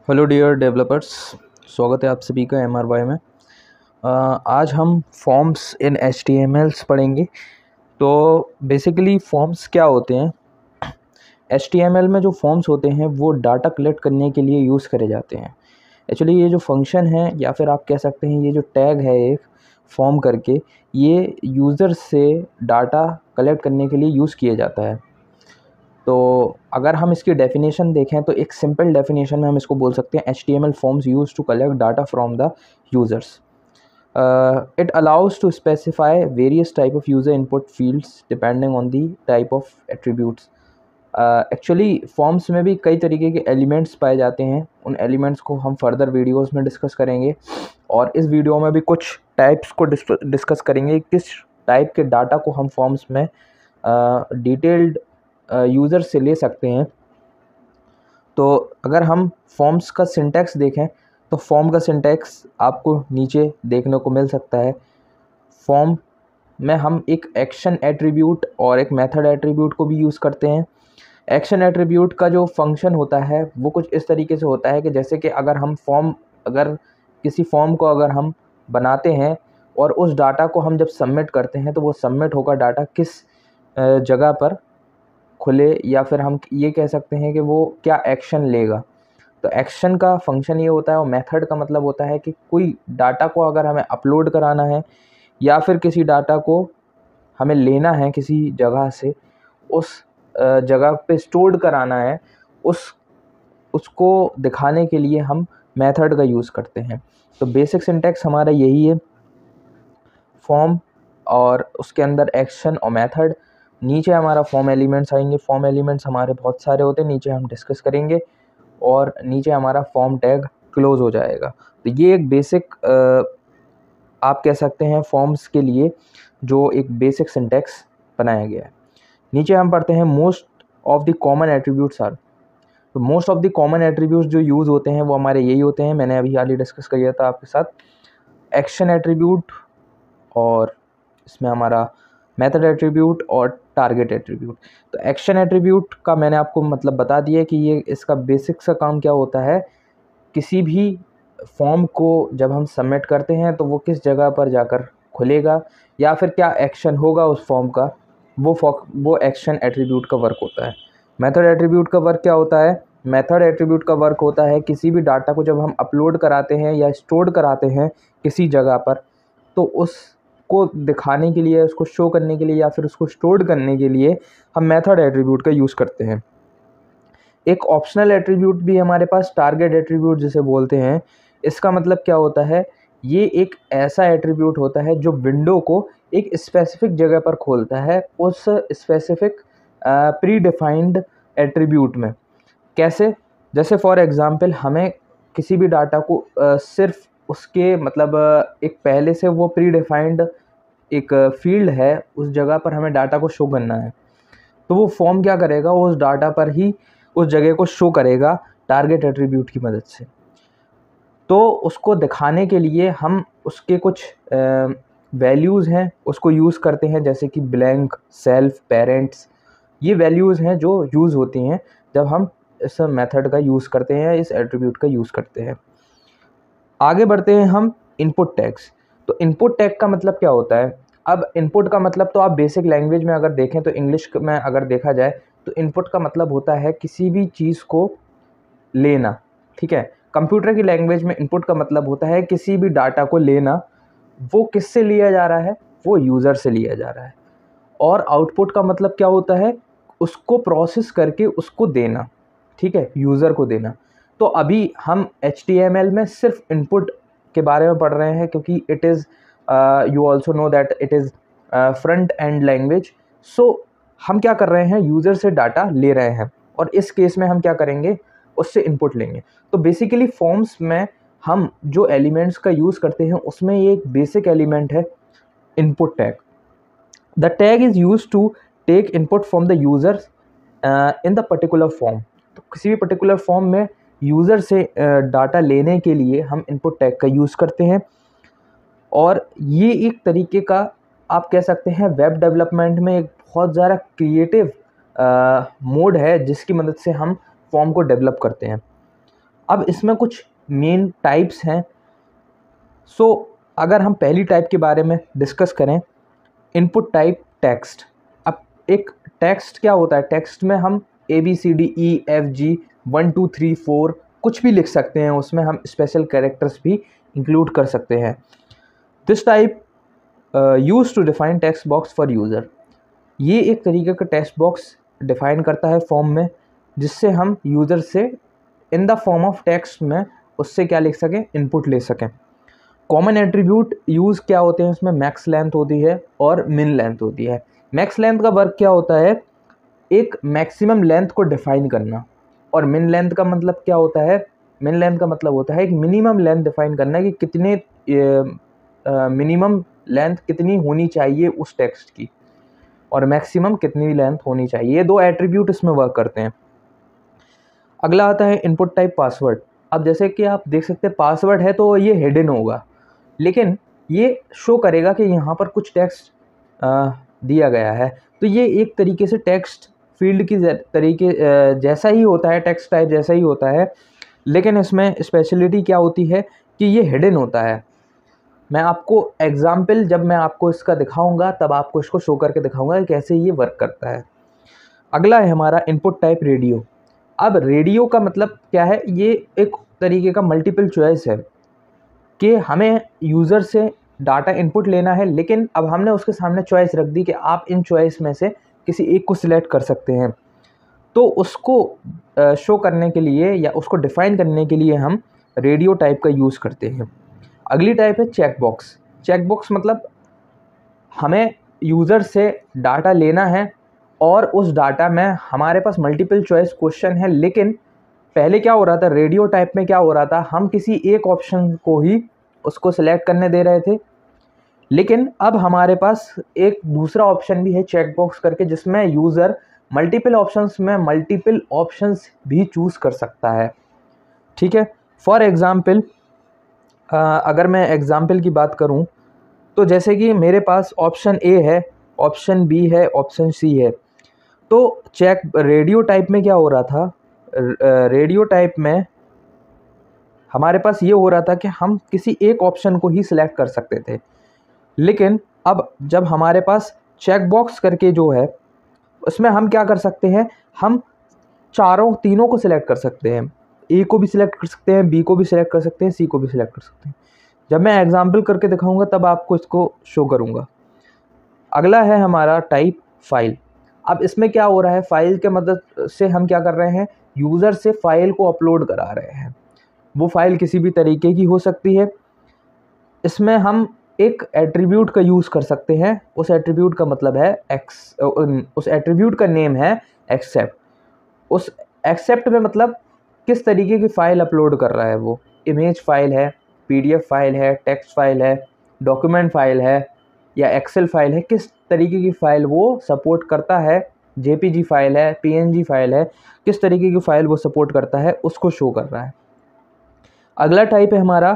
Hello dear developers, स्वागत है आप सभी का MRY में। आज हम फॉर्म्स इन HTMLs पढ़ेंगे। तो बेसिकली फॉर्म्स क्या होते हैं? HTML में जो फॉर्म्स होते हैं वो डाटा कलेक्ट करने के लिए यूज़ करे जाते हैं। एक्चुअली ये जो फंक्शन है या फिर आप कह सकते हैं ये जो टैग है एक फॉर्म करके, ये यूज़र से डाटा कलेक्ट करने के लिए यूज़ किया जाता है। तो अगर हम इसकी डेफिनेशन देखें तो एक सिंपल डेफिनेशन में हम इसको बोल सकते हैं HTML forms use to collect data from the users. It allows to specify various type of user input fields depending on the type of attributes. Actually forms में भी कई तरीके के एलिमेंट्स पाए जाते हैं। उन एलिमेंट्स को हम फर्दर वीडियोस में डिस्कस करेंगे और इस वीडियो में भी कुछ टाइप्स को डिस्कस करेंगे, किस टाइप के डाटा को हम फॉर्म्स में डिटेल्ड यूज़र से ले सकते हैं। तो अगर हम फॉर्म्स का सिंटैक्स देखें तो फॉर्म का सिंटैक्स आपको नीचे देखने को मिल सकता है। फॉर्म में हम एक एक्शन एट्रीब्यूट और एक मेथड एट्रीब्यूट को भी यूज़ करते हैं। एक्शन एट्रीब्यूट का जो फंक्शन होता है वो कुछ इस तरीके से होता है कि जैसे कि अगर किसी फॉर्म को अगर हम बनाते हैं और उस डाटा को हम जब सबमिट करते हैं तो वो सबमिट होगा डाटा किस जगह पर खुले, या फिर हम ये कह सकते हैं कि वो क्या एक्शन लेगा। तो एक्शन का फंक्शन ये होता है और मेथड का मतलब होता है कि कोई डाटा को अगर हमें अपलोड कराना है या फिर किसी डाटा को हमें लेना है किसी जगह से, उस जगह पे स्टोर्ड कराना है, उसको दिखाने के लिए हम मेथड का यूज़ करते हैं। तो बेसिक सिंटैक्स हमारा यही है, फॉर्म और उसके अंदर एक्शन और मेथड। नीचे हमारा फॉर्म एलिमेंट्स आएंगे। फॉर्म एलिमेंट्स हमारे बहुत सारे होते हैं, नीचे हम डिस्कस करेंगे और नीचे हमारा फॉर्म टैग क्लोज हो जाएगा। तो ये एक बेसिक आप कह सकते हैं फॉर्म्स के लिए जो एक बेसिक सिंटैक्स बनाया गया है। नीचे हम पढ़ते हैं most of the common attributes are. तो most of the common attributes जो यूज़ होते हैं वो हमारे यही होते हैं, मैंने अभी हाल ही डिस्कस किया था आपके साथ। एक्शन एट्रीब्यूट, और इसमें हमारा मेथड एट्रीब्यूट और टारगेट एट्रीब्यूट। तो एक्शन एट्रीब्यूट का मैंने आपको मतलब बता दिया कि ये इसका बेसिक सा काम क्या होता है। किसी भी फॉर्म को जब हम सबमिट करते हैं तो वो किस जगह पर जाकर खुलेगा या फिर क्या एक्शन होगा उस फॉर्म का, वो एक्शन एट्रीब्यूट का वर्क होता है। मेथड एट्रीब्यूट का वर्क क्या होता है? मेथड एट्रीब्यूट का वर्क होता है किसी भी डाटा को जब हम अपलोड कराते हैं या स्टोर कराते हैं किसी जगह पर, तो उसको दिखाने के लिए, उसको शो करने के लिए या फिर उसको स्टोर करने के लिए हम मेथड एट्रीब्यूट का यूज़ करते हैं। एक ऑप्शनल एट्रीब्यूट भी हमारे पास, टारगेट एट्रीब्यूट जिसे बोलते हैं। इसका मतलब क्या होता है? ये एक ऐसा एट्रीब्यूट होता है जो विंडो को एक स्पेसिफिक जगह पर खोलता है, उस स्पेसिफिक प्री डिफाइंड एट्रीब्यूट में। कैसे? जैसे फॉर एग्ज़ाम्पल हमें किसी भी डाटा को सिर्फ उसके मतलब एक पहले से वो प्री डिफाइंड एक फील्ड है, उस जगह पर हमें डाटा को शो करना है। तो वो फॉर्म क्या करेगा? उस डाटा पर ही उस जगह को शो करेगा टारगेट एट्रीब्यूट की मदद से। तो उसको दिखाने के लिए हम उसके कुछ वैल्यूज़ हैं उसको यूज़ करते हैं, जैसे कि ब्लैंक, सेल्फ, पेरेंट्स। ये वैल्यूज़ हैं जो यूज़ होती हैं जब हम इस मेथड का यूज़ करते हैं, इस एट्रीब्यूट का यूज़ करते हैं। आगे बढ़ते हैं हम इनपुट टैग्स। तो इनपुट टैग का मतलब क्या होता है? अब इनपुट का मतलब तो आप बेसिक लैंग्वेज में अगर देखें तो इंग्लिश में अगर देखा जाए तो इनपुट का मतलब होता है किसी भी चीज़ को लेना, ठीक है। कंप्यूटर की लैंग्वेज में इनपुट का मतलब होता है किसी भी डाटा को लेना। वो किससे लिया जा रहा है? वो यूज़र से लिया जा रहा है। और आउटपुट का मतलब क्या होता है? उसको प्रोसेस करके उसको देना, ठीक है, यूज़र को देना। तो अभी हम HTML में सिर्फ इनपुट के बारे में पढ़ रहे हैं क्योंकि it is you also know that it is front end language. So हम क्या कर रहे हैं? यूज़र से डाटा ले रहे हैं और इस केस में हम क्या करेंगे? उससे इनपुट लेंगे। तो बेसिकली फॉर्म्स में हम जो एलिमेंट्स का यूज़ करते हैं उसमें ये एक बेसिक एलिमेंट है, input tag. The tag is used to take input from the users in the particular form। तो किसी भी पर्टिकुलर फॉर्म में यूज़र से डाटा लेने के लिए हम इनपुट टैग का यूज़ करते हैं। और ये एक तरीके का आप कह सकते हैं वेब डेवलपमेंट में एक बहुत ज़्यादा क्रिएटिव मोड है जिसकी मदद से हम फॉर्म को डेवलप करते हैं। अब इसमें कुछ मेन टाइप्स हैं। सो अगर हम पहली टाइप के बारे में डिस्कस करें, इनपुट टाइप टेक्स्ट। अब एक टेक्स्ट क्या होता है, टेक्स्ट में हम ABCDEFG 1 2 3 4 कुछ भी लिख सकते हैं, उसमें हम स्पेशल कैरेक्टर्स भी इंक्लूड कर सकते हैं। This type use to define text box for user. ये एक तरीके का टेक्स्ट बॉक्स डिफाइन करता है फॉर्म में, जिससे हम यूज़र से in the form of text में उससे क्या लिख सकें, इनपुट ले सकें। कॉमन एट्रीब्यूट यूज़ क्या होते हैं, उसमें मैक्स लेंथ होती है और मिन लेंथ होती है। मैक्स लेंथ का वर्क क्या होता है, एक मैक्सिमम लेंथ को डिफाइन करना, और मिन लेंथ का मतलब क्या होता है, मिन लेंथ का मतलब होता है एक मिनिमम लेंथ डिफाइन करना कि कितने मिनिमम लेंथ कितनी होनी चाहिए उस टेक्स्ट की, और मैक्सिमम कितनी लेंथ होनी चाहिए। ये दो एट्रीब्यूट इसमें वर्क करते हैं। अगला आता है इनपुट टाइप पासवर्ड। अब जैसे कि आप देख सकते हैं पासवर्ड है तो ये हिडन होगा, लेकिन ये शो करेगा कि यहाँ पर कुछ टेक्स्ट दिया गया है। तो ये एक तरीके से टेक्स्ट फील्ड की तरीके जैसा ही होता है, टेक्स्ट टाइप जैसा ही होता है, लेकिन इसमें स्पेशलिटी क्या होती है कि ये हिडन होता है। मैं आपको एग्जाम्पल, जब मैं आपको इसका दिखाऊंगा तब आपको इसको शो करके दिखाऊंगा कि कैसे ये वर्क करता है। अगला है हमारा इनपुट टाइप रेडियो। अब रेडियो का मतलब क्या है, ये एक तरीके का मल्टीपल चॉइस है कि हमें यूज़र से डाटा इनपुट लेना है, लेकिन अब हमने उसके सामने चॉइस रख दी कि आप इन चॉइस में से किसी एक को सिलेक्ट कर सकते हैं। तो उसको शो करने के लिए या उसको डिफ़ाइन करने के लिए हम रेडियो टाइप का यूज़ करते हैं। अगली टाइप है चेक बॉक्स। चेक बॉक्स मतलब हमें यूज़र से डाटा लेना है और उस डाटा में हमारे पास मल्टीपल चॉइस क्वेश्चन है, लेकिन पहले क्या हो रहा था, रेडियो टाइप में क्या हो रहा था, हम किसी एक ऑप्शन को ही उसको सिलेक्ट करने दे रहे थे, लेकिन अब हमारे पास एक दूसरा ऑप्शन भी है चेक बॉक्स करके, जिसमें यूज़र मल्टीपल ऑप्शंस में मल्टीपल ऑप्शंस भी चूज़ कर सकता है। ठीक है, फॉर एग्ज़ाम्पल अगर मैं एग्ज़ाम्पल की बात करूं, तो जैसे कि मेरे पास ऑप्शन ए है, ऑप्शन बी है, ऑप्शन सी है। तो चेक रेडियो टाइप में क्या हो रहा था, रेडियो टाइप में हमारे पास ये हो रहा था कि हम किसी एक ऑप्शन को ही सिलेक्ट कर सकते थे, लेकिन अब जब हमारे पास चेक बॉक्स करके जो है, उसमें हम क्या कर सकते हैं, हम तीनों को सिलेक्ट कर सकते हैं। ए को भी सिलेक्ट कर सकते हैं, बी को भी सिलेक्ट कर सकते हैं, सी को भी सिलेक्ट कर सकते हैं। जब मैं एग्जाम्पल करके दिखाऊंगा तब आपको इसको शो करूंगा। अगला है हमारा टाइप फाइल। अब इसमें क्या हो रहा है, फाइल के मदद से हम क्या कर रहे हैं, यूज़र से फाइल को अपलोड करा रहे हैं। वो फाइल किसी भी तरीके की हो सकती है। इसमें हम एक एट्रीब्यूट का यूज़ कर सकते हैं। उस एट्रीब्यूट का मतलब है उस एट्रीब्यूट का नेम है एक्सेप्ट। उस एक्सेप्ट में मतलब किस तरीके की फ़ाइल अपलोड कर रहा है, वो इमेज फाइल है, PDF फाइल है, टेक्स्ट फाइल है, डॉक्यूमेंट फाइल है या एक्सेल फाइल है, किस तरीके की फ़ाइल वो सपोर्ट करता है, JPG फाइल है, PNG फाइल है, किस तरीके की फ़ाइल वो सपोर्ट करता है, उसको शो कर रहा है। अगला टाइप है हमारा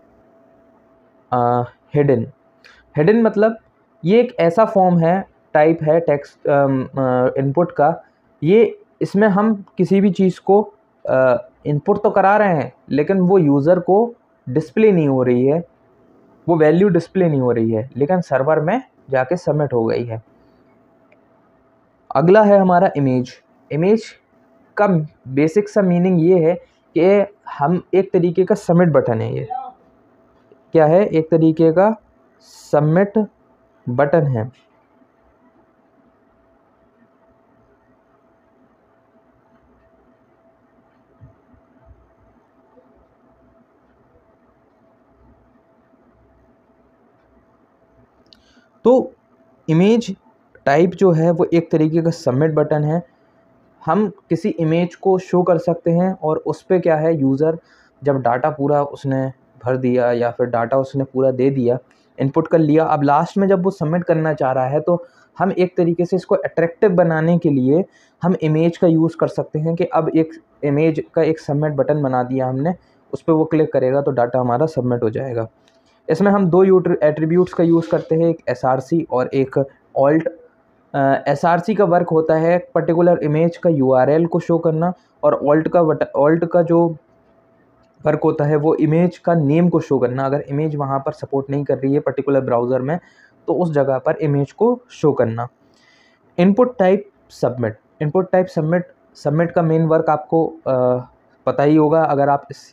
हिडन। हिडन मतलब ये एक ऐसा फॉर्म है, टाइप है टेक्स्ट इनपुट का। ये इसमें हम किसी भी चीज़ को इनपुट तो करा रहे हैं, लेकिन वो यूज़र को डिस्प्ले नहीं हो रही है, वो वैल्यू डिस्प्ले नहीं हो रही है, लेकिन सर्वर में जाके सबमिट हो गई है। अगला है हमारा इमेज। इमेज का बेसिक सा मीनिंग ये है कि हम एक तरीके का सबमिट बटन है, ये क्या है, एक तरीके का सबमिट बटन है। तो इमेज टाइप जो है वो एक तरीके का सबमिट बटन है। हम किसी इमेज को शो कर सकते हैं और उस पर क्या है, यूज़र जब डाटा पूरा उसने भर दिया या फिर डाटा उसने पूरा दे दिया, इनपुट कर लिया, अब लास्ट में जब वो सबमिट करना चाह रहा है, तो हम एक तरीके से इसको अट्रैक्टिव बनाने के लिए हम इमेज का यूज़ कर सकते हैं कि अब एक इमेज का एक सबमिट बटन बना दिया हमने, उस पर वो क्लिक करेगा तो डाटा हमारा सबमिट हो जाएगा। इसमें हम दो एट्रीब्यूट्स का यूज़ करते हैं, एक SRC और एक ऑल्ट। SRC का वर्क होता है पर्टिकुलर इमेज का URL को शो करना, और ऑल्ट का जो वर्क होता है वो इमेज का नेम को शो करना। अगर इमेज वहाँ पर सपोर्ट नहीं कर रही है पर्टिकुलर ब्राउज़र में, तो उस जगह पर इमेज को शो करना। Input type submit, input type submit का मेन वर्क आपको पता ही होगा। अगर आप इस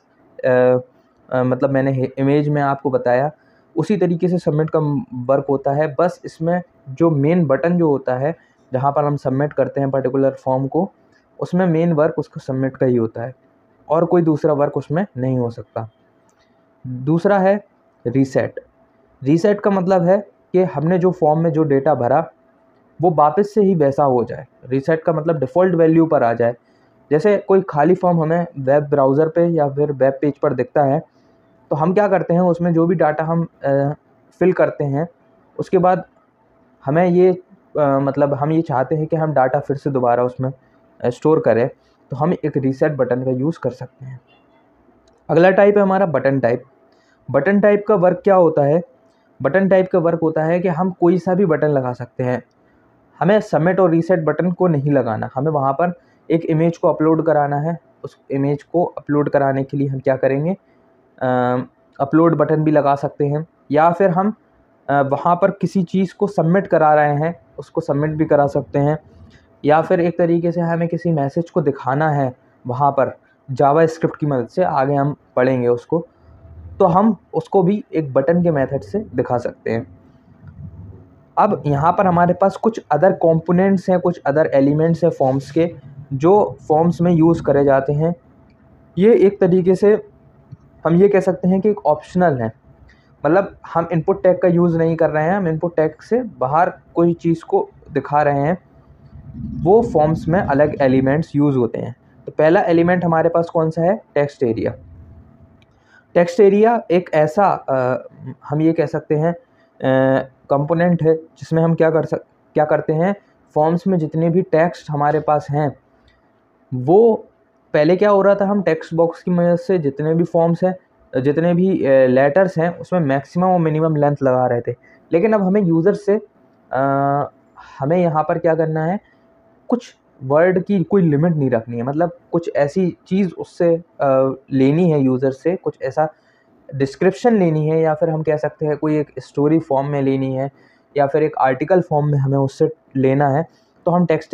मतलब मैंने इमेज में आपको बताया उसी तरीके से सबमिट का वर्क होता है। बस इसमें जो मेन बटन जो होता है जहाँ पर हम सबमिट करते हैं पर्टिकुलर फॉर्म को, उसमें मेन वर्क उसको सबमिट का ही होता है और कोई दूसरा वर्क उसमें नहीं हो सकता। दूसरा है रीसेट। रीसेट का मतलब है कि हमने जो फॉर्म में जो डेटा भरा वो वापस से ही वैसा हो जाए। रीसेट का मतलब डिफ़ॉल्ट वैल्यू पर आ जाए। जैसे कोई खाली फॉर्म हमें वेब ब्राउज़र पे या फिर वेब पेज पर दिखता है, तो हम क्या करते हैं, उसमें जो भी डाटा हम फिल करते हैं उसके बाद हमें ये मतलब हम ये चाहते हैं कि हम डाटा फिर से दोबारा उसमें स्टोर करें, तो हम एक रीसेट बटन का यूज़ कर सकते हैं। अगला टाइप है हमारा बटन टाइप। बटन टाइप का वर्क क्या होता है? बटन टाइप का वर्क होता है कि हम कोई सा भी बटन लगा सकते हैं। हमें सबमिट और रीसेट बटन को नहीं लगाना। हमें वहाँ पर एक इमेज को अपलोड कराना है। उस इमेज को अपलोड कराने के लिए हम क्या करेंगे, अपलोड बटन भी लगा सकते हैं, या फिर हम वहाँ पर किसी चीज़ को सबमिट करा रहे हैं उसको सबमिट भी करा सकते हैं, या फिर एक तरीके से हमें किसी मैसेज को दिखाना है वहाँ पर जावास्क्रिप्ट की मदद से, आगे हम पढ़ेंगे उसको, तो हम उसको भी एक बटन के मेथड से दिखा सकते हैं। अब यहाँ पर हमारे पास कुछ अदर कंपोनेंट्स हैं, कुछ अदर एलिमेंट्स हैं फॉर्म्स के, जो फॉर्म्स में यूज़ करे जाते हैं। ये एक तरीके से हम ये कह सकते हैं कि एक ऑप्शनल है। मतलब हम इनपुट टैग का यूज़ नहीं कर रहे हैं, हम इनपुट टैग से बाहर कोई चीज़ को दिखा रहे हैं। वो फॉर्म्स में अलग एलिमेंट्स यूज़ होते हैं। तो पहला एलिमेंट हमारे पास कौन सा है? Text area. टेक्स्ट एरिया एक ऐसा हम ये कह सकते हैं कंपोनेंट है जिसमें हम क्या करते हैं, फॉर्म्स में जितने भी टेक्स्ट हमारे पास हैं, वो पहले क्या हो रहा था, हम टेक्स्ट बॉक्स की मदद से जितने भी फॉर्म्स हैं, जितने भी लेटर्स हैं, उसमें मैक्सिमम और मिनिमम लेंथ लगा रहे थे। लेकिन अब हमें यूज़र से हमें यहाँ पर क्या करना है, कुछ वर्ड की कोई लिमिट नहीं रखनी है। मतलब कुछ ऐसी चीज़ उससे लेनी है यूज़र से, कुछ ऐसा डिस्क्रिप्शन लेनी है, या फिर हम कह सकते हैं कोई एक स्टोरी फॉर्म में लेनी है, या फिर एक आर्टिकल फॉर्म में हमें उससे लेना है, तो हम टेक्स्ट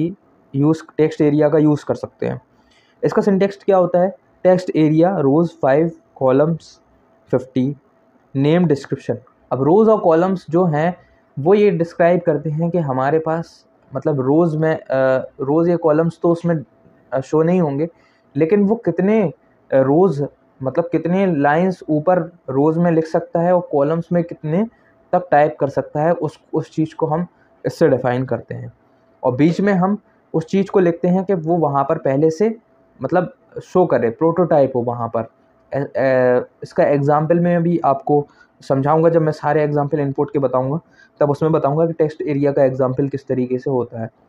एरिया का यूज़ कर सकते हैं। इसका सिंटेक्स क्या होता है? Text area rows 5 columns 50 name description. अब रोज़ और कॉलम्स जो हैं वो ये डिस्क्राइब करते हैं कि हमारे पास मतलब रोज़ में रोज़ या कॉलम्स तो उसमें शो नहीं होंगे, लेकिन वो कितने रोज़ मतलब कितने लाइंस ऊपर रोज़ में लिख सकता है और कॉलम्स में कितने तक टाइप कर सकता है, उस चीज़ को हम इससे डिफ़ाइन करते हैं। और बीच में हम उस चीज़ को लिखते हैं कि वो वहाँ पर पहले से मतलब शो करे, प्रोटोटाइप हो वहाँ पर। इसका एग्ज़ाम्पल मैं भी आपको समझाऊंगा। जब मैं सारे एग्ज़ाम्पल इनपुट के बताऊंगा तब उसमें बताऊंगा कि टेक्स्ट एरिया का एग्ज़ाम्पल किस तरीके से होता है।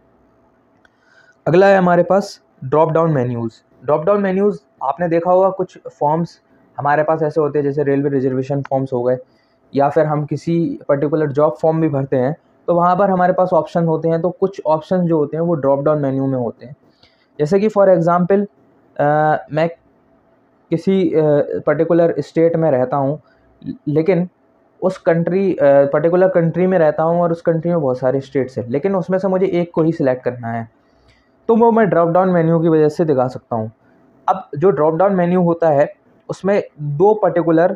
अगला है हमारे पास drop down menus. Drop down menus आपने देखा होगा, कुछ फॉर्म्स हमारे पास ऐसे होते हैं जैसे रेलवे रिजर्वेशन फॉर्म्स हो गए, या फिर हम किसी पर्टिकुलर जॉब फॉर्म भी भरते हैं, तो वहाँ पर हमारे पास ऑप्शन होते हैं। तो कुछ ऑप्शन जो होते हैं वो ड्रॉप डाउन मेन्यू में होते हैं। जैसे कि फॉर एग्ज़ाम्पल मैं किसी पर्टिकुलर स्टेट में रहता हूँ, लेकिन उस पर्टिकुलर कंट्री में रहता हूँ और उस कंट्री में बहुत सारे स्टेट्स हैं, लेकिन उसमें से मुझे एक को ही सिलेक्ट करना है, तो वो मैं ड्रॉप डाउन मेन्यू की वजह से दिखा सकता हूँ। अब जो ड्रॉप डाउन मेन्यू होता है उसमें 2 पर्टिकुलर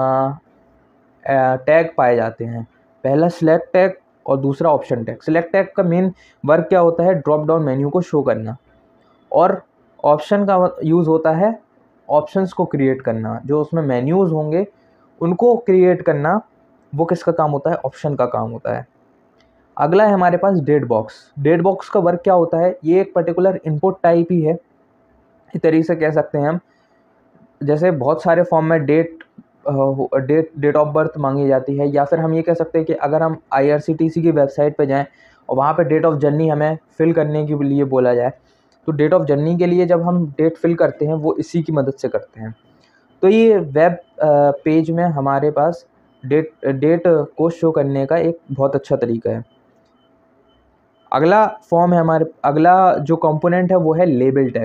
टैग पाए जाते हैं। पहला सिलेक्ट टैग और दूसरा ऑप्शन टैग। सिलेक्ट टैग का मेन वर्क क्या होता है? ड्रॉप डाउन मेन्यू को शो करना, और ऑप्शन का यूज़ होता है ऑप्शंस को क्रिएट करना। जो उसमें मेन्यूज़ होंगे उनको क्रिएट करना, वो किसका काम होता है? ऑप्शन का काम होता है। अगला है हमारे पास डेट बॉक्स। डेट बॉक्स का वर्क क्या होता है? ये एक पर्टिकुलर इनपुट टाइप ही है, इस तरीके से कह सकते हैं हम। जैसे बहुत सारे फॉर्म में डेट ऑफ बर्थ मांगी जाती है, या फिर हम ये कह सकते हैं कि अगर हम IRCTC की वेबसाइट पे जाएं और वहाँ पे डेट ऑफ जर्नी हमें फिल करने के लिए बोला जाए, तो डेट ऑफ जर्नी के लिए जब हम डेट फिल करते हैं वो इसी की मदद से करते हैं। तो ये वेब पेज में हमारे पास डेट को शो करने का एक बहुत अच्छा तरीका है। अगला जो कंपोनेंट है वो है लेबल टैग।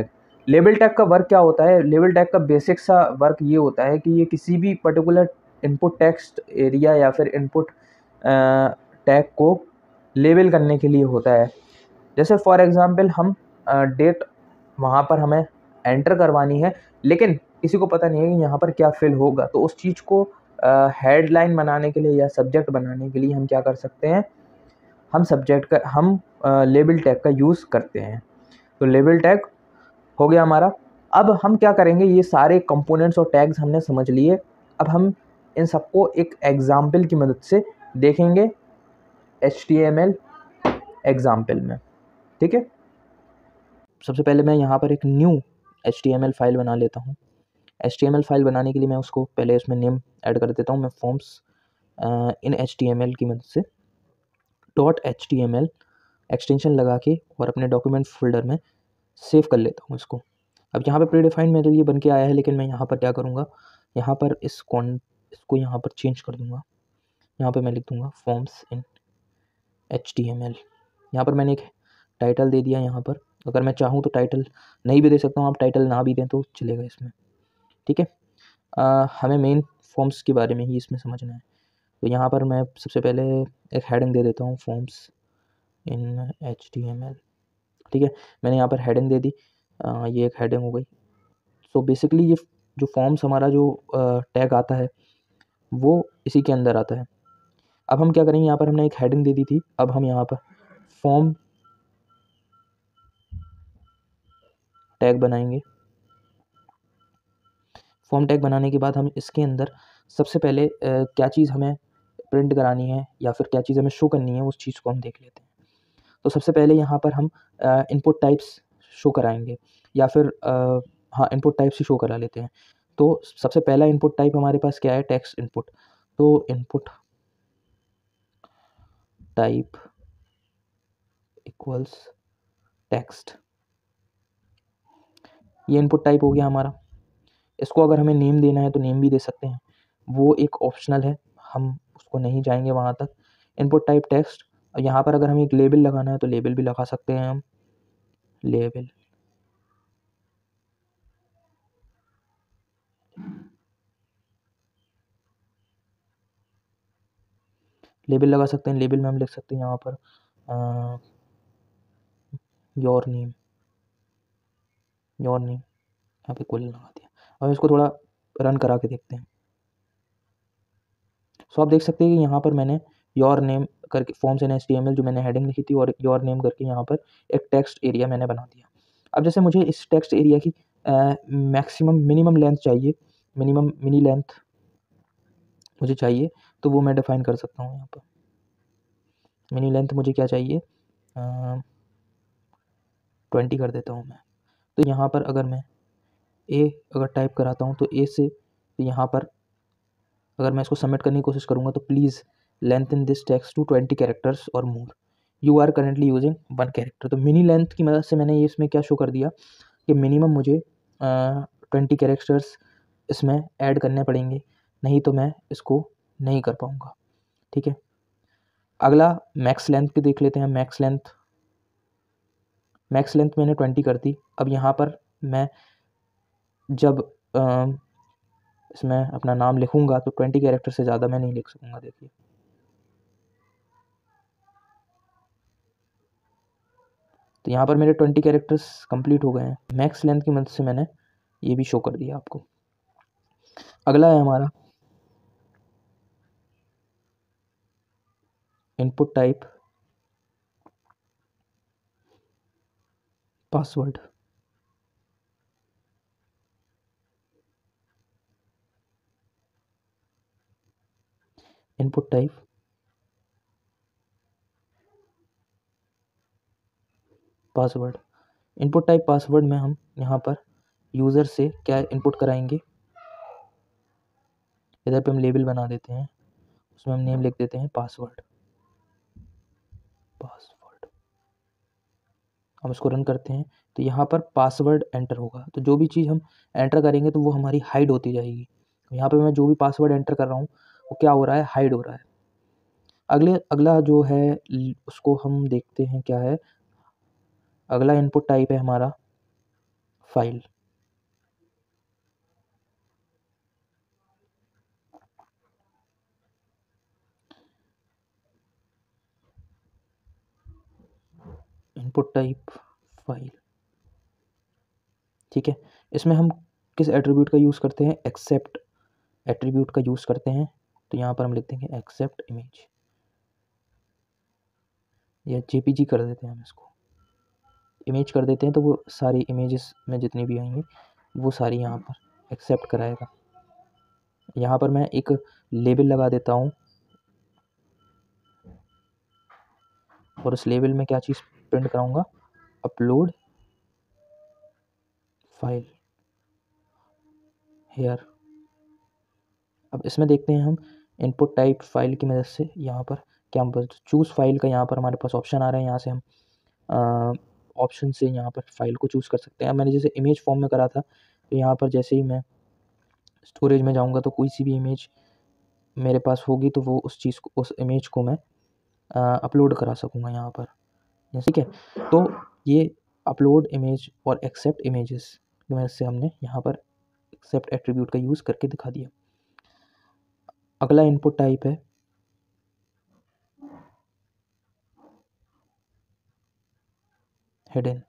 लेबल टैग का वर्क क्या होता है? लेबल टैग का बेसिक सा वर्क ये होता है कि ये किसी भी पर्टिकुलर इनपुट टेक्स्ट एरिया या फिर इनपुट टैग को लेबल करने के लिए होता है। जैसे फॉर एग्जांपल हम डेट वहाँ पर हमें एंटर करवानी है, लेकिन किसी को पता नहीं है कि यहाँ पर क्या फिल होगा, तो उस चीज़ को हेडलाइन बनाने के लिए या सब्जेक्ट बनाने के लिए हम क्या कर सकते हैं, हम लेबल टैग का यूज़ करते हैं। तो लेबल टैग हो गया हमारा। अब हम क्या करेंगे, ये सारे कंपोनेंट्स और टैग्स हमने समझ लिए। अब हम इन सबको एक एग्जाम्पल की मदद से देखेंगे HTML एग्जाम्पल में, ठीक है। सबसे पहले मैं यहाँ पर एक न्यू HTML फाइल बना लेता हूँ। HTML फाइल बनाने के लिए मैं उसको पहले उसमें नेम ऐड कर देता हूँ। मैं फॉर्म्स इन HTML की मदद से .html एक्सटेंशन लगा के और अपने डॉक्यूमेंट फोल्डर में सेव कर लेता हूँ इसको। अब यहाँ पर प्रीडिफाइंड मेरे लिए बन के आया है, लेकिन मैं यहाँ पर क्या करूँगा, यहाँ पर इसको यहाँ पर चेंज कर दूँगा। यहाँ पर मैं लिख दूँगा फॉर्म्स इन HTML। यहाँ पर मैंने एक टाइटल दे दिया। यहाँ पर अगर मैं चाहूँ तो टाइटल नहीं भी दे सकता हूँ, आप टाइटल ना भी दें तो चलेगा इसमें, ठीक है। हमें मेन फॉर्म्स के बारे में ही इसमें समझना है। तो यहाँ पर मैं सबसे पहले एक हेडिंग दे देता हूँ, फॉर्म्स इन HTML, ठीक है। मैंने यहाँ पर हेडिंग दे दी, ये एक हेडिंग हो गई। सो बेसिकली ये जो फॉर्म्स हमारा जो टैग आता है वो इसी के अंदर आता है। अब हम क्या करेंगे, यहाँ पर हमने एक हेडिंग दे दी थी, अब हम यहाँ पर फॉर्म टैग बनाएंगे। फॉर्म टैग बनाने के बाद हम इसके अंदर सबसे पहले क्या चीज़ हमें प्रिंट करानी है या फिर क्या चीज़ हमें शो करनी है, उस चीज़ को हम देख लेते हैं। तो सबसे पहले यहाँ पर हम इनपुट टाइप्स शो कराएंगे, या फिर हाँ, इनपुट टाइप्स ही शो करा लेते हैं। तो सबसे पहला इनपुट टाइप हमारे पास क्या है, टेक्स्ट इनपुट। तो इनपुट टाइप इक्वल्स टेक्स्ट, ये इनपुट टाइप हो गया हमारा। इसको अगर हमें नेम देना है तो नेम भी दे सकते हैं, वो एक ऑप्शनल है, हम उसको नहीं जाएंगे वहाँ तक। Input type text. यहाँ पर अगर हमें एक लेबल लगाना है तो लेबल भी लगा सकते हैं हम, लेबल। लेबल लगा सकते हैं, लेबल में हम लिख सकते हैं यहाँ पर योर नेम, यहाँ पे कुल लगा दिया। अब इसको थोड़ा रन करा के देखते हैं। सो आप देख सकते हैं कि यहाँ पर मैंने योर नेम करके फॉर्म्स इन HTML जो मैंने हेडिंग लिखी थी और योर नेम करके यहाँ पर एक टेक्स्ट एरिया मैंने बना दिया। अब जैसे मुझे इस टेक्स्ट एरिया की मिनिमम लेंथ चाहिए, मिनी लेंथ मुझे चाहिए, तो वो मैं डिफाइन कर सकता हूँ। यहाँ पर मिनी लेंथ मुझे क्या चाहिए, 20 कर देता हूँ मैं। तो यहाँ पर अगर मैं अगर टाइप कराता हूँ तो से यहाँ पर अगर मैं इसको सबमिट करने की कोशिश करूँगा तो please lengthen this text to 20 characters और more, you are currently using 1 character. तो मिनी लेंथ की मदद से मैंने ये इसमें क्या शो कर दिया कि मिनिमम मुझे 20 कैरेक्टर्स इसमें ऐड करने पड़ेंगे, नहीं तो मैं इसको नहीं कर पाऊँगा, ठीक है। अगला मैक्स लेंथ की देख लेते हैं। मैक्स लेंथ मैंने 20 कर दी। अब यहाँ पर मैं जब इसमें अपना नाम लिखूंगा तो 20 कैरेक्टर से ज़्यादा मैं नहीं लिख सकूंगा। देखिए, तो यहाँ पर मेरे 20 कैरेक्टर्स कंप्लीट हो गए हैं। मैक्स लेंथ की मदद से मैंने ये भी शो कर दिया आपको। अगला है हमारा input type password. Input type password. Input type password में हम यहाँ पर यूज़र से क्या इनपुट कराएंगे, इधर पे हम लेबल बना देते हैं, उसमें हम नेम लिख देते हैं पासवर्ड। हम इसको रन करते हैं तो यहाँ पर पासवर्ड एंटर होगा। तो जो भी चीज़ हम एंटर करेंगे तो वो हमारी हाइड होती जाएगी। यहाँ पे मैं जो भी पासवर्ड एंटर कर रहा हूँ वो क्या हो रहा है, हाइड हो रहा है। अगला जो है उसको हम देखते हैं क्या है। अगला इनपुट टाइप है हमारा फाइल। इनपुट टाइप फाइल, ठीक है। इसमें हम किस एट्रीब्यूट का यूज़ करते हैं? एक्सेप्ट एट्रीब्यूट का यूज़ करते हैं। तो यहाँ पर हम लिख देंगे एक्सेप्ट इमेज, या जेपीजी कर देते हैं हम इसको, इमेज कर देते हैं। तो वो सारी इमेजेस में जितनी भी आएंगी वो सारी यहाँ पर एक्सेप्ट कराएगा। यहाँ पर मैं एक लेबल लगा देता हूँ, और उस लेबल में क्या चीज़ प्रिंट कराऊंगा? Upload file here. अब इसमें देखते हैं हम इनपुट टाइप फाइल की मदद से यहाँ पर क्या हम चूज़ फाइल का यहाँ पर हमारे पास ऑप्शन आ रहा है। यहाँ से हम ऑप्शन से यहाँ पर फाइल को चूज़ कर सकते हैं। अब मैंने जैसे इमेज फॉर्म में करा था, तो यहाँ पर जैसे ही मैं स्टोरेज में जाऊँगा तो कोई सी भी इमेज मेरे पास होगी तो वो उस चीज़ को, उस इमेज को मैं अपलोड करा सकूँगा यहाँ पर, ठीक है। तो ये अपलोड इमेज और एक्सेप्ट इमेजेस की मदद से हमने यहाँ पर एक्सेप्ट एट्रीब्यूट का यूज़ करके दिखा दिया। अगला इनपुट टाइप है हिडन।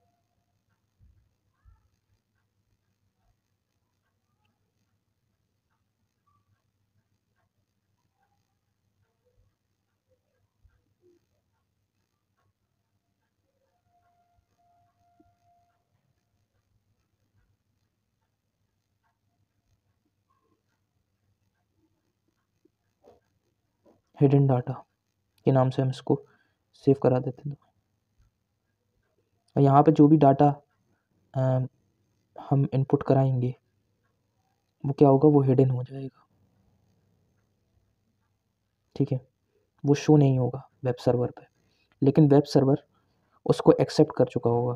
हिडन डाटा के नाम से हम इसको सेव करा देते हैं। और यहाँ पे जो भी डाटा हम इनपुट कराएंगे वो क्या होगा? वो हिडन हो जाएगा, ठीक है। वो शो नहीं होगा वेब सर्वर पे, लेकिन वेब सर्वर उसको एक्सेप्ट कर चुका होगा।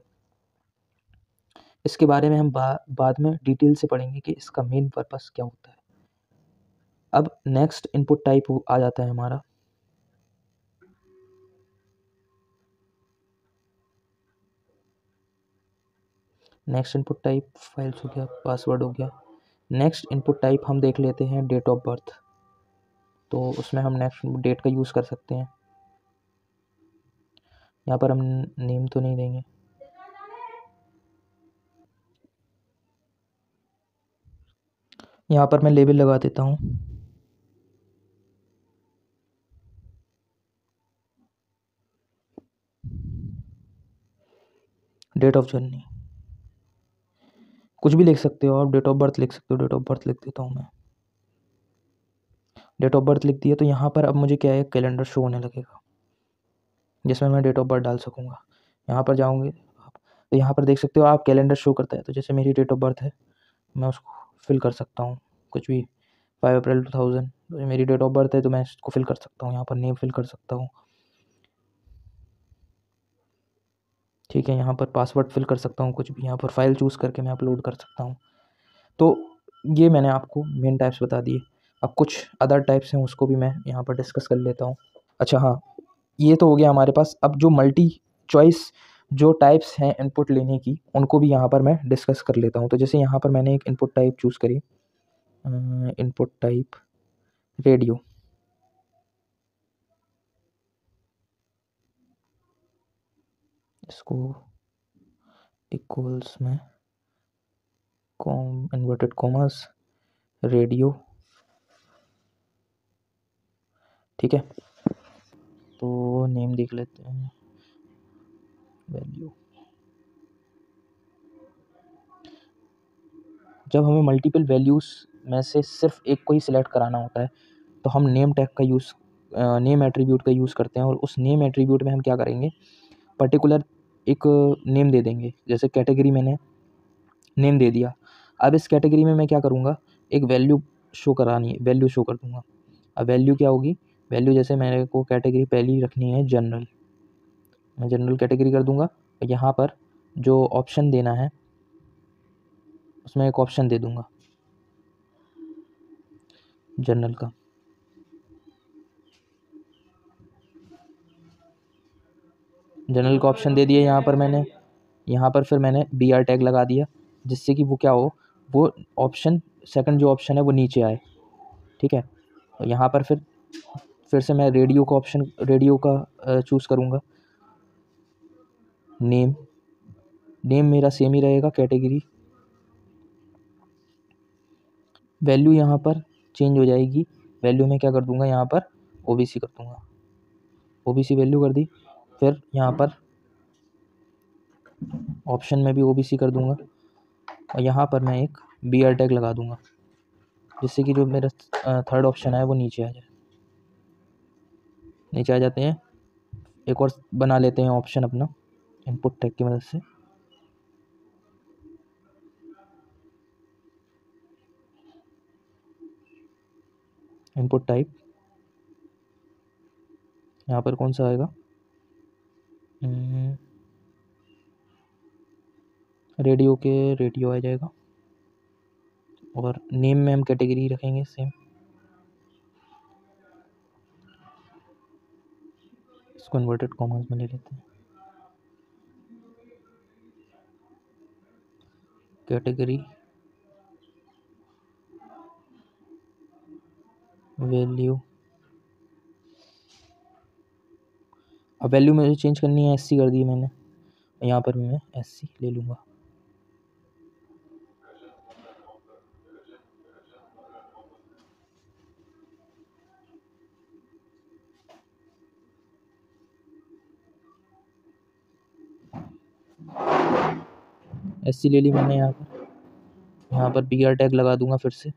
इसके बारे में हम बाद में डिटेल से पढ़ेंगे कि इसका मेन पर्पस क्या होता है। अब नेक्स्ट इनपुट टाइप आ जाता है हमारा नेक्स्ट इनपुट टाइप फाइल्स हो गया, पासवर्ड हो गया। नेक्स्ट इनपुट टाइप हम देख लेते हैं डेट ऑफ बर्थ। तो उसमें हम नेक्स्ट डेट का यूज़ कर सकते हैं। यहाँ पर हम नेम तो नहीं देंगे, यहाँ पर मैं लेबल लगा देता हूँ डेट ऑफ जर्नी। कुछ भी लिख सकते हो आप, डेट ऑफ बर्थ लिख सकते हो, डेट ऑफ बर्थ लिख देता हूँ मैं। डेट ऑफ बर्थ लिख दिया। तो यहाँ पर अब मुझे क्या है? कैलेंडर शो होने लगेगा जिसमें मैं डेट ऑफ बर्थ डाल सकूँगा। यहाँ पर जाऊँगे तो यहाँ पर देख सकते हो आप, कैलेंडर शो करता है। तो जैसे मेरी डेट ऑफ बर्थ है, मैं उसको फिल कर सकता हूँ कुछ भी, 5 अप्रैल 2000 तो मेरी डेट ऑफ बर्थ है, तो मैं इसको फिल कर सकता हूँ। यहाँ पर नेम फिल कर सकता हूँ, ठीक है। यहाँ पर पासवर्ड फिल कर सकता हूँ, कुछ भी। यहाँ पर फाइल चूज़ करके मैं अपलोड कर सकता हूँ। तो ये मैंने आपको मेन टाइप्स बता दिए। अब कुछ अदर टाइप्स हैं उसको भी मैं यहाँ पर डिस्कस कर लेता हूँ। अच्छा हाँ, ये तो हो गया हमारे पास। अब जो मल्टी चॉइस जो टाइप्स हैं इनपुट लेने की, उनको भी यहाँ पर मैं डिस्कस कर लेता हूँ। तो जैसे यहाँ पर मैंने एक इनपुट टाइप चूज़ करी, इनपुट टाइप रेडियो। इसको इक्वल्स में इन्वर्टेड कॉमर्स रेडियो, ठीक है। तो नेम देख लेते हैं, वैल्यू। जब हमें मल्टीपल वैल्यूज़ में से सिर्फ एक को ही सिलेक्ट कराना होता है तो हम नेम टैग का यूज़, नेम एट्रीब्यूट का यूज़ करते हैं। और उस नेम एट्रीब्यूट में हम क्या करेंगे? पर्टिकुलर एक नेम दे देंगे। जैसे कैटेगरी मैंने नेम दे दिया। अब इस कैटेगरी में मैं क्या करूँगा? एक वैल्यू शो करानी है, वैल्यू शो कर दूँगा। अब वैल्यू क्या होगी? वैल्यू जैसे मेरे को कैटेगरी पहली रखनी है जनरल, मैं जनरल कैटेगरी कर दूँगा। यहाँ पर जो ऑप्शन देना है उसमें एक ऑप्शन दे दूँगा जनरल का। जनरल का ऑप्शन दे दिया यहाँ पर मैंने। यहाँ पर फिर मैंने BR टैग लगा दिया। जिससे कि वो क्या हो, वो ऑप्शन सेकंड जो ऑप्शन है वो नीचे आए। ठीक है, तो यहाँ पर फिर से मैं रेडियो का चूज़ करूँगा। नेम नेम मेरा सेम ही रहेगा, कैटेगरी। वैल्यू यहाँ पर चेंज हो जाएगी, वैल्यू में क्या कर दूंगा, यहाँ पर ओबीसी कर दूंगा, ओबीसी वैल्यू कर दी। फिर यहाँ पर ऑप्शन में भी ओबीसी कर दूंगा, और यहाँ पर मैं एक बीआर टैग लगा दूंगा, जिससे कि जो मेरा थर्ड ऑप्शन है वो नीचे आ जाए। नीचे आ जाते हैं। एक और बना लेते हैं ऑप्शन अपना इनपुट टैग की मदद से। इनपुट टाइप यहाँ पर कौन सा आएगा, रेडियो आ जाएगा। और नेम में हम कैटेगरी रखेंगे सेम। इसको इन्वर्टेड कॉमर्स में ले लेते हैं। कैटेगरी वैल्यू, अब वैल्यू मुझे चेंज करनी है, एससी कर दी मैंने, यहाँ पर भी मैं एससी ले लूँगा। एससी ले ली मैंने। यहाँ पर बीआर टैग लगा दूंगा फिर से।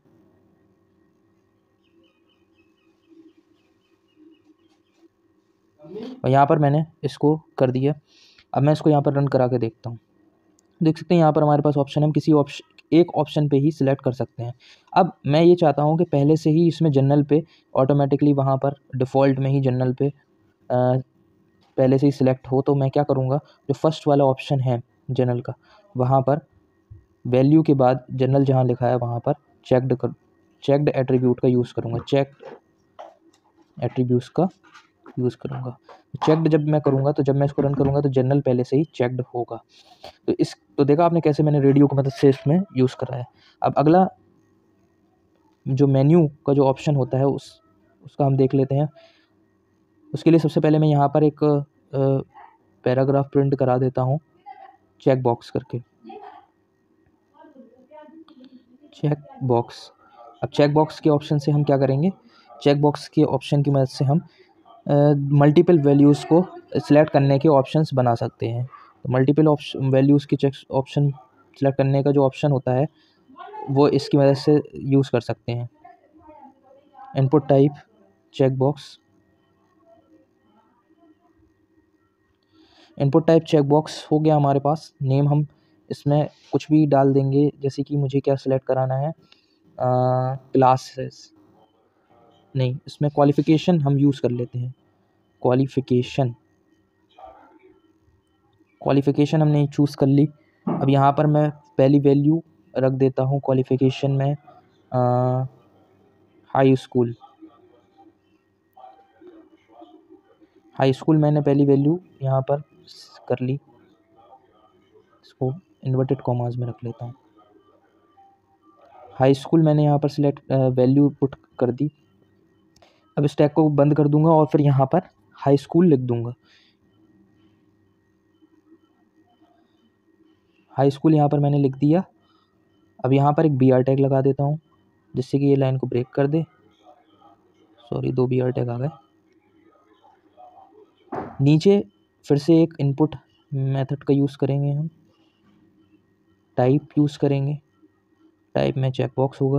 और यहाँ पर मैंने इसको कर दिया। अब मैं इसको यहाँ पर रन करा के देखता हूँ। देख सकते हैं यहाँ पर हमारे पास ऑप्शन, हम किसी एक ऑप्शन पे ही सिलेक्ट कर सकते हैं। अब मैं ये चाहता हूँ कि पहले से ही इसमें जनरल पे ऑटोमेटिकली वहाँ पर डिफ़ॉल्ट में ही जनरल पे पहले से ही सिलेक्ट हो। तो मैं क्या करूँगा, जो फर्स्ट वाला ऑप्शन है जनरल का, वहाँ पर वैल्यू के बाद जनरल जहाँ लिखा है वहाँ पर चेक्ड एट्रीब्यूट का यूज़ करूँगा। चेक्ड एट्रीब्यूट्स का यूज़ करूँगा। चेक्ड जब मैं करूँगा, तो जब मैं इसको रन करूँगा तो जनरल पहले से ही चेक्ड होगा। तो देखा आपने कैसे मैंने रेडियो की मदद से इसमें यूज़ करा है। अब अगला जो मेन्यू का जो ऑप्शन होता है उसका हम देख लेते हैं। उसके लिए सबसे पहले मैं यहाँ पर एक पैराग्राफ प्रिंट करा देता हूँ चेक बॉक्स करके। चेक बॉक्स, अब चेक बॉक्स के ऑप्शन से हम क्या करेंगे, चेक बॉक्स के ऑप्शन की मदद से हम मल्टीपल वैल्यूज़ को सिलेक्ट करने के ऑप्शंस बना सकते हैं। तो मल्टीपल वैल्यूज़ की चेक ऑप्शन सिलेक्ट करने का जो ऑप्शन होता है वो इसकी मदद से यूज़ कर सकते हैं। Input type check box, input type check box हो गया हमारे पास। नेम हम इसमें कुछ भी डाल देंगे, जैसे कि मुझे क्या सिलेक्ट कराना है, क्लासेस नहीं, इसमें क्वालिफ़िकेशन हम यूज़ कर लेते हैं। क्वालिफ़िकेशन हमने चूज़ कर ली। अब यहाँ पर मैं पहली वैल्यू रख देता हूँ क्वालिफ़िकेशन में हाई स्कूल। मैंने पहली वैल्यू यहाँ पर कर ली। इसको इन्वर्टेड कॉमास में रख लेता हूँ। हाई स्कूल मैंने यहाँ पर सिलेक्ट वैल्यू पुट कर दी। अब इस टैग को बंद कर दूंगा और फिर यहाँ पर हाई स्कूल लिख दूंगा। हाई स्कूल यहाँ पर मैंने लिख दिया। अब यहाँ पर एक बीआर टैग लगा देता हूँ, जिससे कि ये लाइन को ब्रेक कर दे। सॉरी, 2 बीआर टैग आ गए। नीचे फिर से एक इनपुट मेथड का यूज़ करेंगे हम, टाइप यूज़ करेंगे। टाइप में चेक बॉक्स होगा,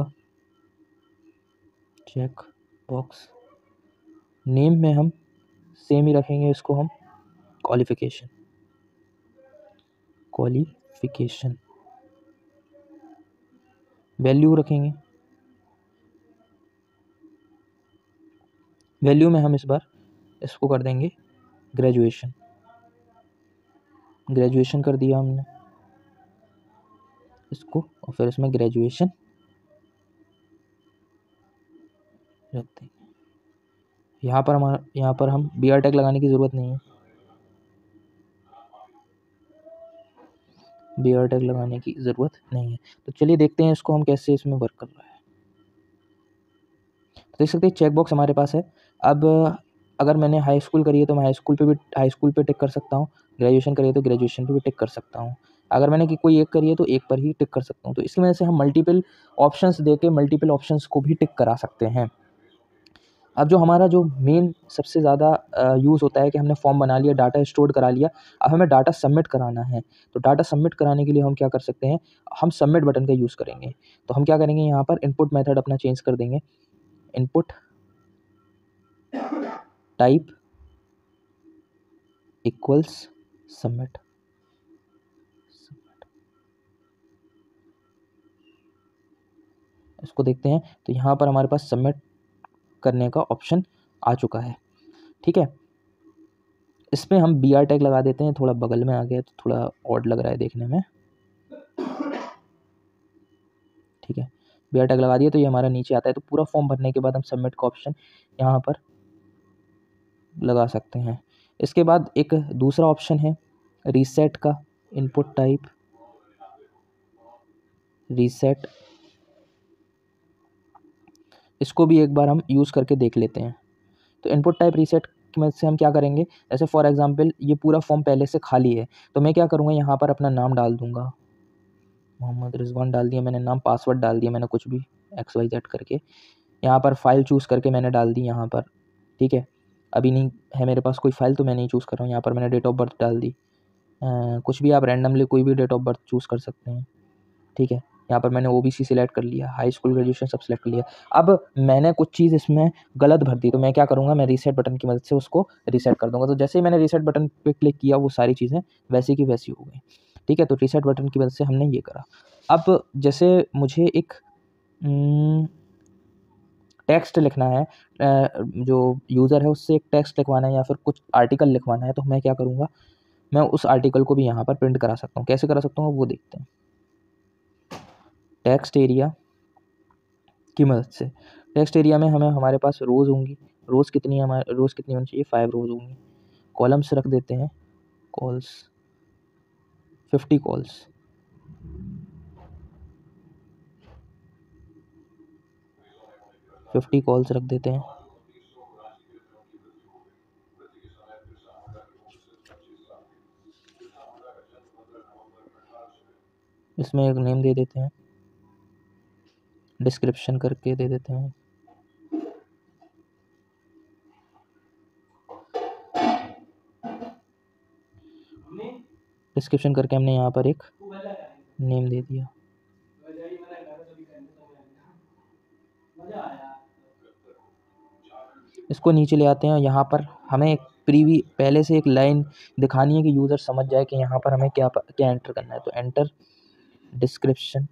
चेक बॉक्स। नेम में हम सेम ही रखेंगे, इसको हम क्वालिफ़िकेशन। वैल्यू रखेंगे। वैल्यू में हम इस बार इसको कर देंगे ग्रेजुएशन कर दिया हमने इसको, और फिर इसमें ग्रेजुएशन रख देंगे। यहाँ पर हम बीआर टैग लगाने की ज़रूरत नहीं है। बीयर टैग लगाने की ज़रूरत नहीं है। तो चलिए देखते हैं इसको हम कैसे इसमें वर्क कर रहा है। तो देख सकते हैं चेक बॉक्स हमारे पास है। अब अगर मैंने हाई स्कूल करी है तो मैं हाई स्कूल पे टिक कर सकता हूँ, ग्रेजुएशन करी है तो ग्रेजुएशन पे भी टिक कर सकता हूँ। अगर मैंने कोई एक करी है तो एक पर ही टिक कर सकता हूँ। तो इसकी वजह से हम मल्टीपल ऑप्शंस दे के मल्टीपल ऑप्शंस को भी टिक करा सकते हैं। अब जो हमारा जो मेन सबसे ज़्यादा यूज़ होता है कि हमने फॉर्म बना लिया, डाटा स्टोर करा लिया, अब हमें डाटा सबमिट कराना है। तो डाटा सबमिट कराने के लिए हम क्या कर सकते हैं, हम सबमिट बटन का यूज़ करेंगे। तो हम क्या करेंगे, यहाँ पर इनपुट मेथड अपना चेंज कर देंगे। Input type equals submit. इसको देखते हैं तो यहाँ पर हमारे पास सबमिट करने का ऑप्शन आ चुका है। ठीक है, इसमें हम BR टैग लगा देते हैं। थोड़ा बगल में आ गया तो थोड़ा ऑड लग रहा है देखने में। ठीक है, BR टैग लगा दिया तो ये हमारा नीचे आता है। तो पूरा फॉर्म भरने के बाद हम सबमिट का ऑप्शन यहाँ पर लगा सकते हैं। इसके बाद एक दूसरा ऑप्शन है रीसेट का। इनपुट टाइप रीसेट, इसको भी एक बार हम यूज़ करके देख लेते हैं। तो इनपुट टाइप रीसेट की मदद से हम क्या करेंगे, जैसे फॉर एग्जांपल ये पूरा फॉर्म पहले से खाली है तो मैं क्या करूँगा, यहाँ पर अपना नाम डाल दूँगा, मोहम्मद रिजवान डाल दिया मैंने नाम, पासवर्ड डाल दिया मैंने कुछ भी XYZ करके। यहाँ पर फाइल चूज़ करके मैंने डाल दी यहाँ पर। ठीक है, अभी नहीं है मेरे पास कोई फाइल तो मैं नहीं चूज़ कर रहा हूँ। यहाँ पर मैंने डेट ऑफ बर्थ डाल दी, कुछ भी आप रैंडमली कोई भी डेट ऑफ बर्थ चूज़ कर सकते हैं। ठीक है, यहाँ पर मैंने OBC सिलेक्ट कर लिया, हाई स्कूल ग्रेजुएशन सब सिलेक्ट कर लिया। अब मैंने कुछ चीज़ इसमें गलत भर दी तो मैं क्या करूँगा, मैं रीसेट बटन की मदद से उसको रीसेट कर दूँगा। तो जैसे ही मैंने रीसेट बटन पे क्लिक किया वो सारी चीज़ें वैसी की वैसी हो गई। ठीक है, तो रीसेट बटन की मदद से हमने ये करा। अब जैसे मुझे एक टेक्स्ट लिखना है, जो यूज़र है उससे एक टेक्स्ट लिखवाना है या फिर कुछ आर्टिकल लिखवाना है, तो मैं क्या करूँगा, मैं उस आर्टिकल को भी यहाँ पर प्रिंट करा सकता हूँ। कैसे करा सकता हूँ वो देखते हैं। टेक्स्ट एरिया की मदद से, टेक्स्ट एरिया में हमारे पास रोज़ होंगी। रोज़ कितनी होनी चाहिए, 5 रोज़ होंगी। कॉलम्स रख देते हैं, कॉल्स 50 कॉल्स। रख देते हैं। इसमें एक नेम दे देते हैं, डिस्क्रिप्शन करके दे देते हैं। डिस्क्रिप्शन करके हमने यहाँ पर एक नेम दे दिया। इसको नीचे ले आते हैं। यहाँ पर हमें एक पहले से एक लाइन दिखानी है कि यूज़र समझ जाए कि यहाँ पर हमें क्या एंटर करना है। तो एंटर डिस्क्रिप्शन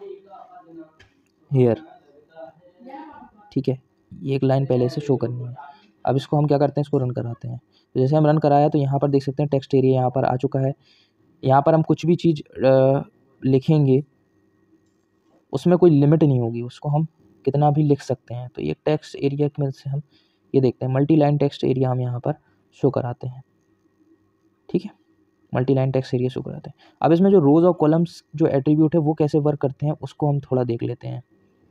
हियर। ठीक है, ये एक लाइन पहले से शो करनी है। अब इसको हम क्या करते हैं, इसको रन कराते हैं। तो जैसे हम रन कराया तो यहाँ पर देख सकते हैं टेक्स्ट एरिया यहाँ पर आ चुका है। यहाँ पर हम कुछ भी चीज़ लिखेंगे उसमें कोई लिमिट नहीं होगी, उसको हम कितना भी लिख सकते हैं। तो ये टेक्स्ट एरिया की मदद से हम ये देखते हैं, मल्टी लाइन टेक्स्ट एरिया हम यहाँ पर शो कराते हैं। ठीक है, multi line text area show कराते हैं। अब इसमें जो रोज़ और कॉलम्स जो एट्रीब्यूट है वो कैसे वर्क करते हैं उसको हम थोड़ा देख लेते हैं।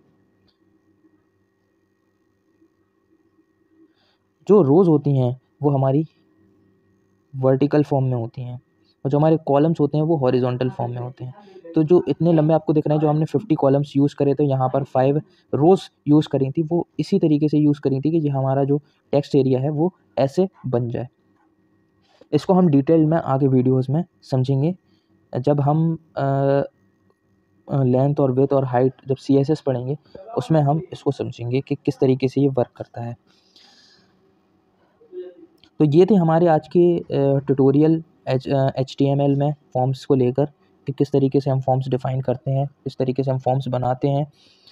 जो रोज़ होती हैं वो हमारी वर्टिकल फॉर्म में होती हैं और जो हमारे कॉलम्स होते हैं वो हॉरिजॉन्टल फॉर्म में होते हैं। तो जो इतने लंबे आपको दिख रहे हैं, जो हमने 50 कॉलम्स यूज़ करे थे, यहाँ पर 5 रोज़ यूज़ करी थी, वो इसी तरीके से यूज़ करी थी कि जो हमारा जो टेक्स्ट एरिया है वो ऐसे बन जाए। इसको हम डिटेल में आगे वीडियोस में समझेंगे जब हम लेंथ और विड्थ और हाइट जब CSS पढ़ेंगे उसमें हम इसको समझेंगे कि किस तरीके से ये वर्क करता है। तो ये थे हमारे आज के ट्यूटोरियल HTML में फॉर्म्स को लेकर कि किस तरीके से हम फॉर्म्स डिफ़ाइन करते हैं, किस तरीके से हम फॉर्म्स बनाते हैं।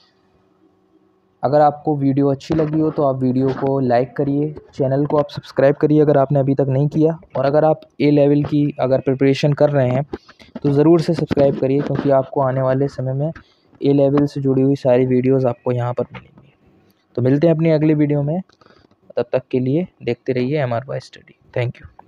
अगर आपको वीडियो अच्छी लगी हो तो आप वीडियो को लाइक करिए, चैनल को आप सब्सक्राइब करिए अगर आपने अभी तक नहीं किया, और अगर आप A लेवल की अगर प्रिपरेशन कर रहे हैं तो ज़रूर से सब्सक्राइब करिए, क्योंकि आपको आने वाले समय में A लेवल से जुड़ी हुई सारी वीडियोज़ आपको यहाँ पर मिलेंगी। तो मिलते हैं अपनी अगली वीडियो में, तब तक के लिए देखते रहिए MRY स्टडी। Thank you.